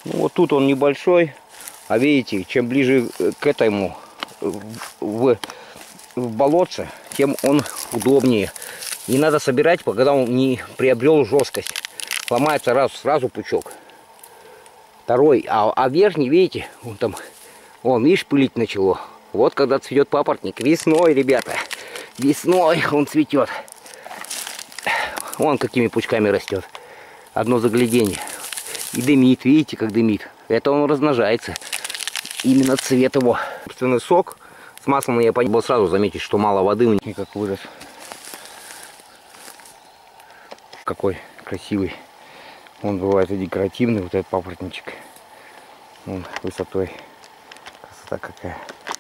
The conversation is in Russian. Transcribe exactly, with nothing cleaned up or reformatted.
Ну, вот тут он небольшой, а видите, чем ближе к этому, в, в болотце, тем он удобнее. Не надо собирать, когда он не приобрел жесткость. Ломается раз, сразу пучок. Второй, а, а верхний, видите, он там, вон, видишь, пылить начало. Вот когда цветет папоротник. Весной, ребята, весной он цветет. Вон какими пучками растет. Одно загляденье. И дымит, видите, как дымит. Это он размножается. Именно цвет его. Собственный сок с маслом я был сразу заметить, что мало воды у них. Как вырос. Какой красивый. Он бывает и декоративный, вот этот папоротничек. Он высотой. Красота какая.